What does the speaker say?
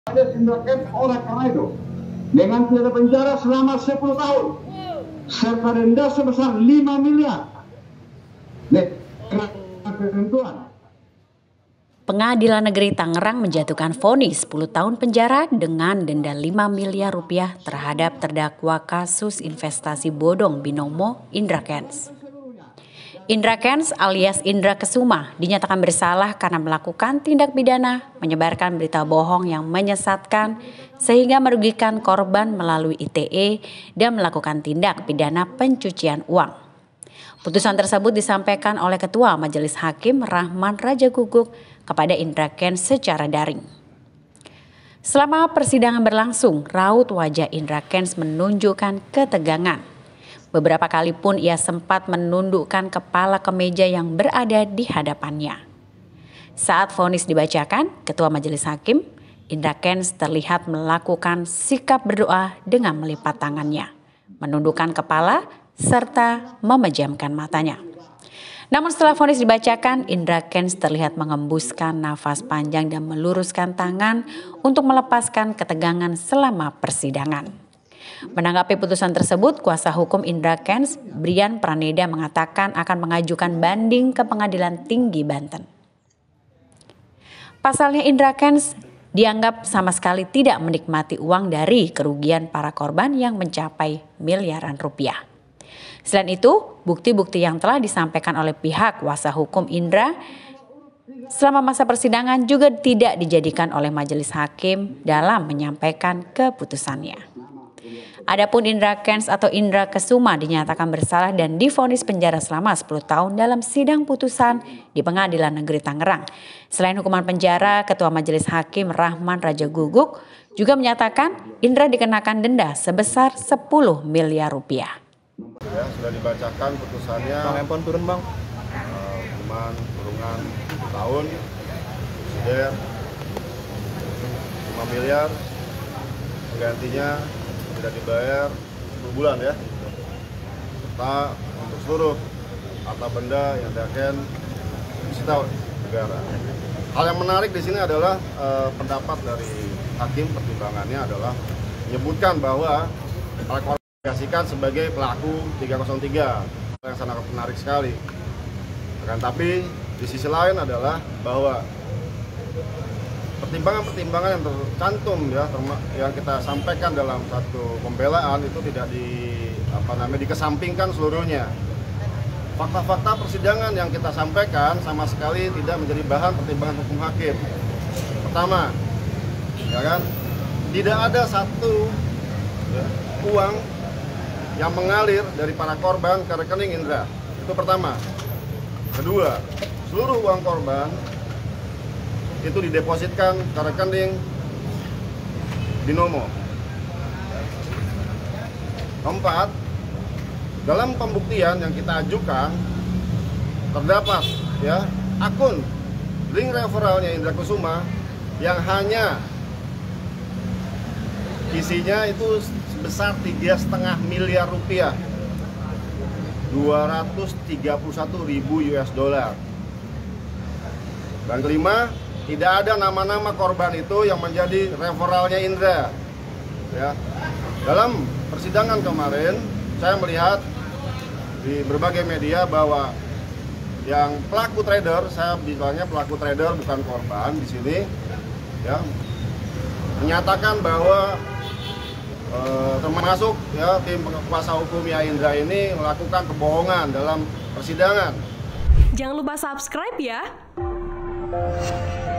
Ada tindakan oleh karena itu dengan pidana penjara selama 10 tahun serta denda sebesar 5 miliar. Ketentuan Pengadilan Negeri Tangerang menjatuhkan vonis 10 tahun penjara dengan denda 5 miliar rupiah terhadap terdakwa kasus investasi bodong binomo Indra Kents. Indra Kents alias Indra Kesuma dinyatakan bersalah karena melakukan tindak pidana menyebarkan berita bohong yang menyesatkan sehingga merugikan korban melalui ITE dan melakukan tindak pidana pencucian uang. Putusan tersebut disampaikan oleh Ketua Majelis Hakim Rahman Raja Guguk kepada Indra Kents secara daring. Selama persidangan berlangsung, raut wajah Indra Kents menunjukkan ketegangan. Beberapa kali pun ia sempat menundukkan kepala ke meja yang berada di hadapannya. Saat vonis dibacakan, Ketua Majelis Hakim, Indra Kents terlihat melakukan sikap berdoa dengan melipat tangannya, menundukkan kepala, serta memejamkan matanya. Namun setelah vonis dibacakan, Indra Kents terlihat mengembuskan nafas panjang dan meluruskan tangan untuk melepaskan ketegangan selama persidangan. Menanggapi putusan tersebut, kuasa hukum Indra Kents, Brian Praneda mengatakan akan mengajukan banding ke Pengadilan Tinggi Banten. Pasalnya Indra Kents dianggap sama sekali tidak menikmati uang dari kerugian para korban yang mencapai miliaran rupiah. Selain itu, bukti-bukti yang telah disampaikan oleh pihak kuasa hukum Indra selama masa persidangan juga tidak dijadikan oleh majelis hakim dalam menyampaikan keputusannya. Adapun Indra Kents atau Indra Kesuma dinyatakan bersalah dan divonis penjara selama 10 tahun dalam sidang putusan di Pengadilan Negeri Tangerang. Selain hukuman penjara, Ketua Majelis Hakim Rahman Raja Guguk juga menyatakan Indra dikenakan denda sebesar 10 miliar rupiah. Ya, sudah dibacakan putusannya. Bang, handphone turun bang. Hukuman kurungan tahun, subsidiar 5 miliar, penggantinya tidak dibayar 10 bulan ya, serta untuk seluruh harta benda yang diakan disita negara. Hal yang menarik di sini adalah pendapat dari hakim pertimbangannya adalah menyebutkan bahwa kualifikasikan sebagai pelaku 303 yang sangat menarik sekali. Akan tapi di sisi lain adalah bahwa pertimbangan-pertimbangan yang tercantum ya yang kita sampaikan dalam satu pembelaan itu tidak dikesampingkan seluruhnya. Fakta-fakta persidangan yang kita sampaikan sama sekali tidak menjadi bahan pertimbangan hukum hakim. Pertama, ya kan, tidak ada satu uang yang mengalir dari para korban ke rekening Indra. Itu pertama. Kedua, seluruh uang korban itu didepositkan ke rekening binomo. Keempat, dalam pembuktian yang kita ajukan terdapat ya akun link referralnya Indra Kesuma yang hanya isinya itu sebesar 3,5 miliar rupiah, 231.000 US dollar. Dan kelima, tidak ada nama-nama korban itu yang menjadi referralnya Indra. Ya. Dalam persidangan kemarin, saya melihat di berbagai media bahwa yang pelaku trader, saya bilangnya pelaku trader bukan korban di sini, ya, menyatakan bahwa termasuk ya tim kuasa hukumnya Indra ini melakukan kebohongan dalam persidangan. Jangan lupa subscribe ya.